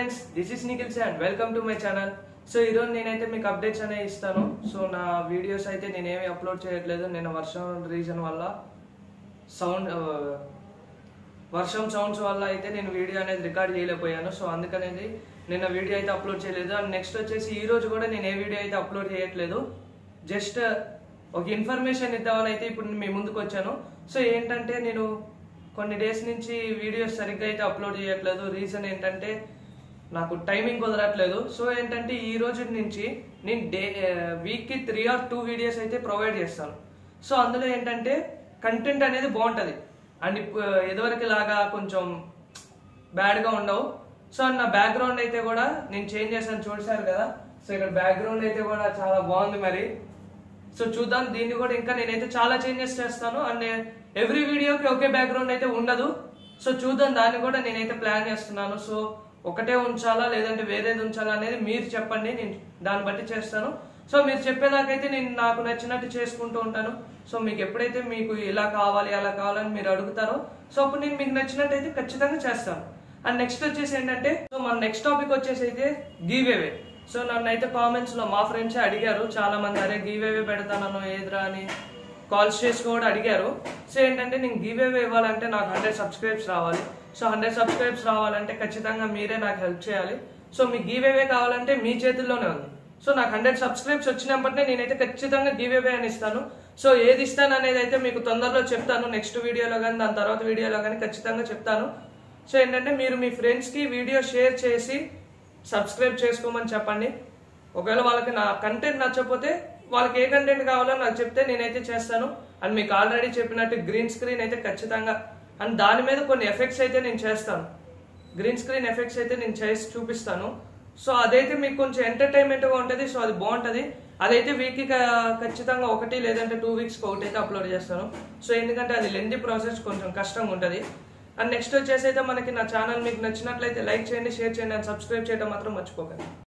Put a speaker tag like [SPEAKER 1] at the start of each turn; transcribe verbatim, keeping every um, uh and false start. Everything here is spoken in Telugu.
[SPEAKER 1] Friends, this is Nikhil and welcome to my channel. So ఈరోజు నేనైతే మీకు అప్డేట్స్ అనేవి ఇస్తాను. సో నా వీడియోస్ అయితే నేనేమి అప్లోడ్ చేయట్లేదు. నేను వర్షం రీజన్ వల్ల సౌండ్ వర్షం సౌండ్స్ వల్ల అయితే నేను వీడియో అనేది రికార్డ్ చేయలేకపోయాను. సో అందుకనేది నిన్న వీడియో అయితే అప్లోడ్ చేయలేదు. అండ్ నెక్స్ట్ వచ్చేసి ఈ రోజు కూడా నేను ఏ వీడియో అయితే అప్లోడ్ చేయట్లేదు. జస్ట్ ఒక ఇన్ఫర్మేషన్ ఇద్దామని అయితే ఇప్పుడు మీ ముందుకు వచ్చాను. సో ఏంటంటే నేను కొన్ని డేస్ నుంచి వీడియోస్ సరిగ్గా అయితే అప్లోడ్ చేయట్లేదు. రీజన్ ఏంటంటే నాకు టైమింగ్ కుదరట్లేదు. సో ఏంటంటే ఈ రోజు నుంచి నేను డే వీక్కి త్రీ ఆర్ టూ వీడియోస్ అయితే ప్రొవైడ్ చేస్తాను. సో అందులో ఏంటంటే కంటెంట్ అనేది బాగుంటుంది అండ్ ఎదువరకు లాగా కొంచెం బ్యాడ్గా ఉండవు. సో నా బ్యాక్గ్రౌండ్ అయితే కూడా నేను చేంజ్ చేశాను, చూసారు కదా. సో ఇక్కడ బ్యాక్గ్రౌండ్ అయితే కూడా చాలా బాగుంది మరి. సో చూద్దాం, దీన్ని కూడా ఇంకా నేనైతే చాలా చేంజెస్ చేస్తాను. అండ్ ఎవ్రీ వీడియోకి ఒకే బ్యాక్గ్రౌండ్ అయితే ఉండదు. సో చూద్దాం, దాన్ని కూడా నేనైతే ప్లాన్ చేస్తున్నాను. సో ఒకటే ఉంచాలా లేదంటే వేరేది ఉంచాలా అనేది మీరు చెప్పండి, నేను దాన్ని బట్టి చేస్తాను. సో మీరు చెప్పేదాకైతే నేను నాకు నచ్చినట్టు చేసుకుంటూ ఉంటాను. సో మీకు ఎప్పుడైతే మీకు ఇలా కావాలి అలా కావాలని మీరు అడుగుతారో సో అప్పుడు నేను మీకు నచ్చినట్టు అయితే ఖచ్చితంగా చేస్తాను. అండ్ నెక్స్ట్ వచ్చేసి ఏంటంటే సో మన నెక్స్ట్ టాపిక్ వచ్చేసి అయితే గివ్ అవే. సో నన్ను అయితే కామెంట్స్ లో మా ఫ్రెండ్స్ అడిగారు చాలా మంది, అరే గివ్ అవే పెడతాను ఏదిరా అని కాల్స్ చేసి కూడా అడిగారు. సో ఏంటంటే నేను గివ్ అవే ఇవ్వాలంటే నాకు హండ్రెడ్ సబ్స్క్రైబ్స్ రావాలి. సో హండ్రెడ్ సబ్స్క్రైబ్స్ రావాలంటే ఖచ్చితంగా మీరే నాకు హెల్ప్ చేయాలి. సో మీ గివ్ అవే కావాలంటే మీ చేతుల్లోనే ఉంది. సో నాకు హండ్రెడ్ సబ్స్క్రైబ్స్ వచ్చినప్పటినే నేనైతే ఖచ్చితంగా గివ్ అవే అని ఇస్తాను. సో ఏది ఇస్తాను అనేది అయితే మీకు తొందరలో చెప్తాను, నెక్స్ట్ వీడియోలో కానీ దాని తర్వాత వీడియోలో కానీ ఖచ్చితంగా చెప్తాను. సో ఏంటంటే మీరు మీ ఫ్రెండ్స్కి వీడియో షేర్ చేసి సబ్స్క్రైబ్ చేసుకోమని చెప్పండి. ఒకవేళ వాళ్ళకి నా కంటెంట్ నచ్చకపోతే వాళ్ళకి ఏ కంటెంట్ కావాలో నాకు చెప్తే నేనైతే చేస్తాను. అండ్ మీకు ఆల్రెడీ చెప్పినట్టు గ్రీన్ స్క్రీన్ అయితే ఖచ్చితంగా, అండ్ దాని మీద కొన్ని ఎఫెక్ట్స్ అయితే నేను చేస్తాను. గ్రీన్ స్క్రీన్ ఎఫెక్ట్స్ అయితే నేను చేసి చూపిస్తాను. సో అదైతే మీకు కొంచెం ఎంటర్టైన్మెంట్గా ఉంటుంది. సో అది బాగుంటుంది. అదైతే వీక్కి ఖచ్చితంగా ఒకటి లేదంటే టూ వీక్స్కి ఒకటి అయితే అప్లోడ్ చేస్తాను. సో ఎందుకంటే అది లెంతీ ప్రాసెస్, కొంచెం కష్టంగా ఉంటుంది. అండ్ నెక్స్ట్ వచ్చేసి అయితే మనకి నా ఛానల్ మీకు నచ్చినట్లయితే లైక్ చేయండి, షేర్ చేయండి అండ్ సబ్స్క్రైబ్ చేయడం మాత్రం మర్చిపోకండి.